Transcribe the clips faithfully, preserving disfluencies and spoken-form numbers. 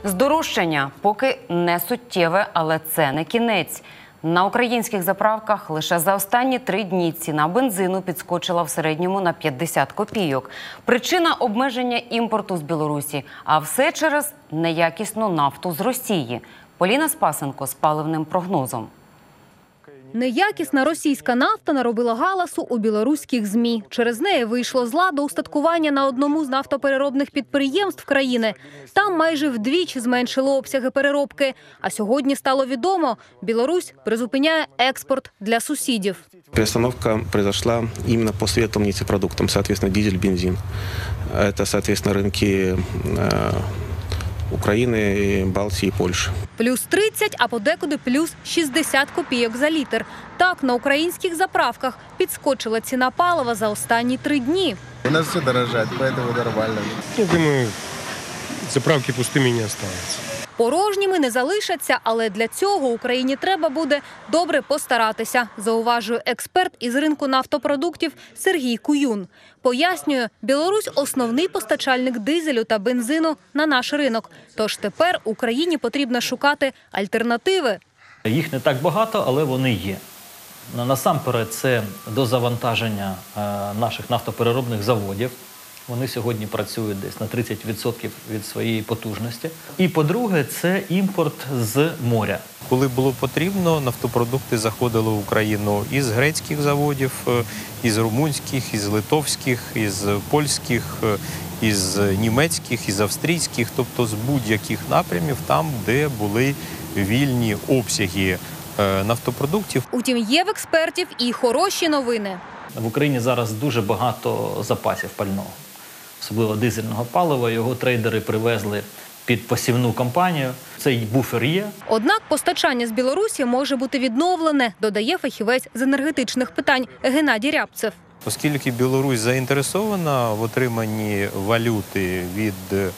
Здорожчання поки не суттєве, але це не кінець. На українських заправках лише за останні три дні ціна бензину підскочила в середньому на п'ятдесят копійок. Причина – обмеження імпорту з Білорусі, а все через неякісну нафту з Росії. Поліна Спасенко з паливним прогнозом. Неякісна російська нафта наробила галасу у білоруських ЗМІ. Через неї вийшло з ладу устаткування на одному з нафтопереробних підприємств країни. Там майже вдвічі зменшило обсяги переробки. А сьогодні стало відомо – Білорусь призупиняє експорт для сусідів. Перестановка произошла именно по светлым нефтепродуктам, соответственно, дизель, бензин. Это, соответственно, рынки України, Балтії, Польщі. Плюс тридцять, а подекуди плюс шістдесят копійок за літр. Так, на українських заправках підскочила ціна палива за останні три дні. У нас все дорожает, поэтому нормально. Я думаю, заправки пустыми не останутся. Порожніми не залишаться, але для цього Україні треба буде добре постаратися, зауважує експерт із ринку нафтопродуктів Сергій Куюн. Пояснює, Білорусь – основний постачальник дизелю та бензину на наш ринок. Тож тепер Україні потрібно шукати альтернативи. Їх не так багато, але вони є. Насамперед, це дозавантаження наших нафтопереробних заводів. Вони сьогодні працюють десь на тридцять відсотків від своєї потужності. І, по-друге, це імпорт з моря. Коли було потрібно, нафтопродукти заходили в Україну із грецьких заводів, із румунських, із литовських, із польських, із німецьких, із австрійських, тобто з будь-яких напрямів, там, де були вільні обсяги нафтопродуктів. Утім, є в експертів і хороші новини. В Україні зараз дуже багато запасів пального, особливо дизельного палива. Його трейдери привезли під посівну кампанію. Цей буфер є. Однак постачання з Білорусі може бути відновлене, додає фахівець з енергетичних питань Геннадій Рябцев. Оскільки Білорусь заінтересована в отриманні валюти від е,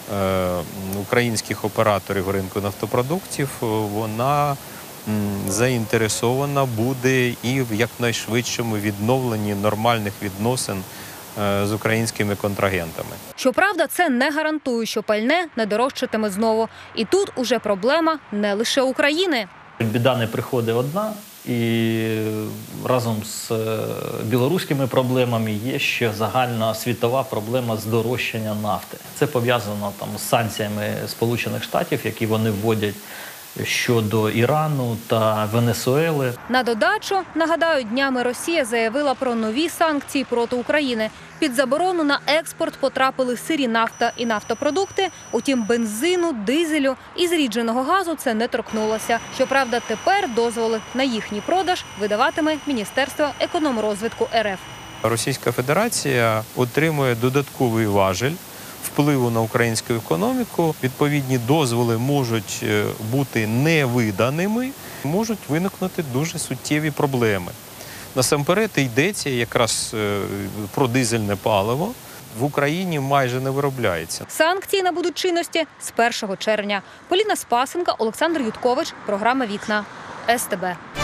українських операторів ринку нафтопродуктів, вона заінтересована буде і в якнайшвидшому відновленні нормальних відносин з українськими контрагентами. Щоправда, це не гарантує, що пальне не дорожчатиме знову. І тут уже проблема не лише України. Біда не приходить одна, і разом з білоруськими проблемами є ще загальна світова проблема здорожчання нафти. Це пов'язано там з санкціями Сполучених Штатів, які вони вводять щодо Ірану та Венесуели. На додачу, нагадаю, днями Росія заявила про нові санкції проти України. Під заборону на експорт потрапили сирі нафта і нафтопродукти, утім бензину, дизелю і зрідженого газу це не торкнулося. Щоправда, тепер дозволи на їхній продаж видаватиме Міністерство економрозвитку РФ. Російська Федерація отримує додатковий важіль впливу на українську економіку. Відповідні дозволи можуть бути невиданими, можуть виникнути дуже суттєві проблеми. Насамперед йдеться якраз про дизельне паливо. В Україні майже не виробляється. Санкції набудуть чинності з першого червня. Поліна Спасенко, Олександр Юткович, програма «Вікна», ес те бе.